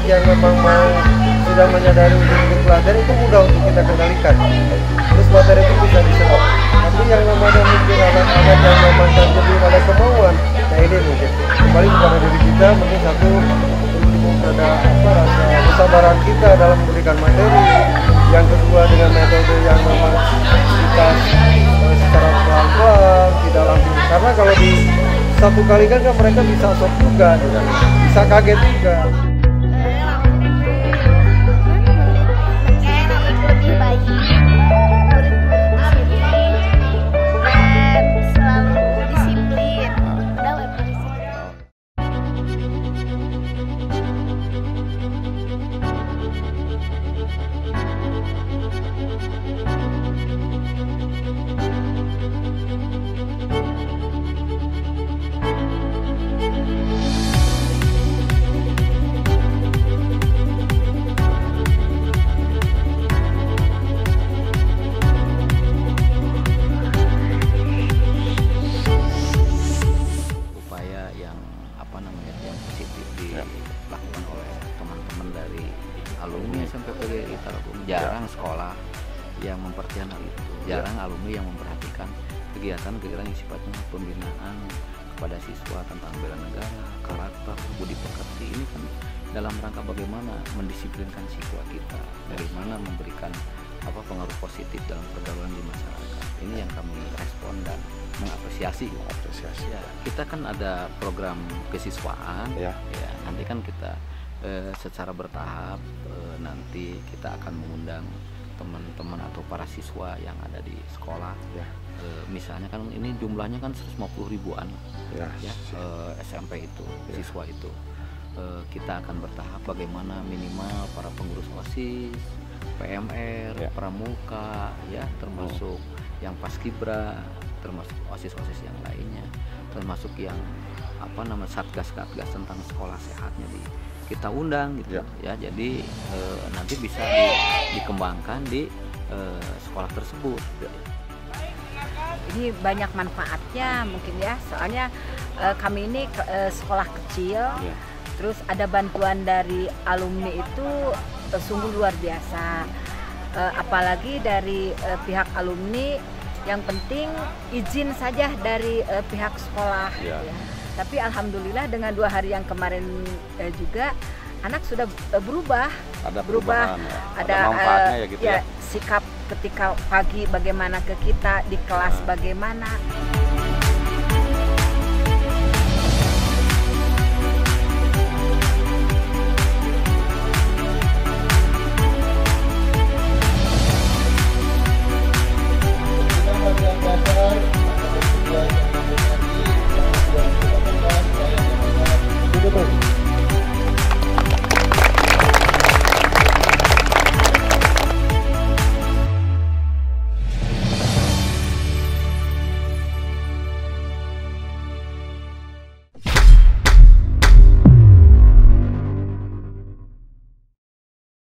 yang memang mau sudah menyadari untuk belajar itu mudah untuk kita kendalikan. Terus materi itu bisa diserap. Tapi yang namanya mungkin anak-anak yang memang belum ada kemauan, nah ini mungkin kembali kepada diri kita, mungkin satu perlu ada rasa kesabaran kita dalam memberikan materi. Yang kedua dengan metode yang memang kita secara pelan-pelan, tidak langsung. Karena kalau di satu kali kan mereka bisa shock juga, bisa kaget juga. Alumni SMP PGRI Tarogong jarang sekolah yang memperhatikan hal itu, jarang alumni yang memperhatikan kegiatan-kegiatan yang sifatnya pembinaan kepada siswa tentang bela negara, karakter, budi pekerti. Ini kan dalam rangka bagaimana mendisiplinkan siswa kita, bagaimana memberikan pengaruh positif dalam pergaulan di masyarakat. Ini yang kami respon dan mengapresiasi. Ya, kita kan ada program kesiswaan, ya nanti kan kita secara bertahap nanti kita akan mengundang teman-teman atau para siswa yang ada di sekolah. Misalnya kan ini jumlahnya kan 150 ribuan SMP itu, siswa itu. Kita akan bertahap bagaimana minimal para pengurus OSIS, PMR, pramuka, termasuk yang paskibra, termasuk OSIS-OSIS yang lainnya, termasuk yang satgas-satgas tentang sekolah sehatnya kita undang gitu ya. Jadi nanti bisa dikembangkan di sekolah tersebut. Ini banyak manfaatnya mungkin ya, soalnya kami ini sekolah kecil, terus ada bantuan dari alumni itu sungguh luar biasa, apalagi dari pihak alumni. Yang penting izin saja dari pihak sekolah ya. Tapi alhamdulillah dengan 2 hari yang kemarin juga anak sudah berubah, ada perubahan, ada manfaatnya ya gitu ya. Sikap ketika pagi bagaimana ke kita, di kelas bagaimana. Kita belajar